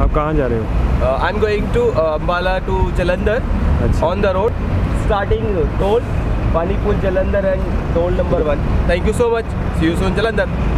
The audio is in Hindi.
आप कहाँ जा रहे हो? I am going to Ambala to Jalandhar on the road starting toll पानीपुल Jalandhar and toll number 1. Thank you so much. See you soon Jalandhar.